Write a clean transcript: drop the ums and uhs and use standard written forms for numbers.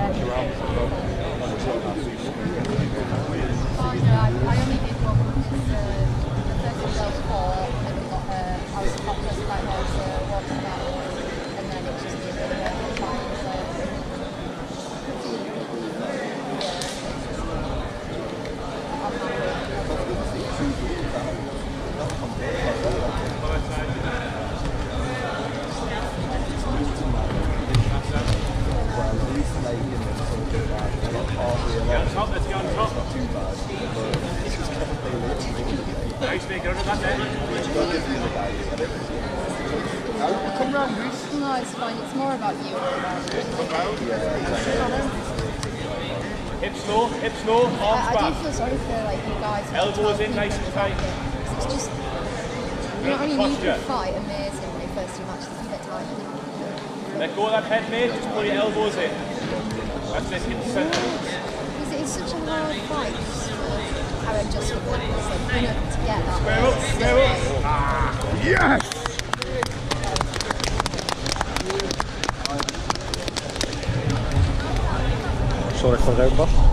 only did one because the first one I was four, and we got I was just like her, so walking that one, and then it was just me and her fine, so. Come round, Reese. No, it's fine. It's more about you. Hips low, arms I back. do feel sorry for like you guys. Elbows in, nice and tight. It's just you only need to fight amazing in your first two matches. You get tired. Let go of that head, mate. Just pull your elbows in. That's it. Hit the centre. It's such a hard fight how adjustable it is. Like, you know, to get that. Square up, square up. Yes! Zorg van rookbas.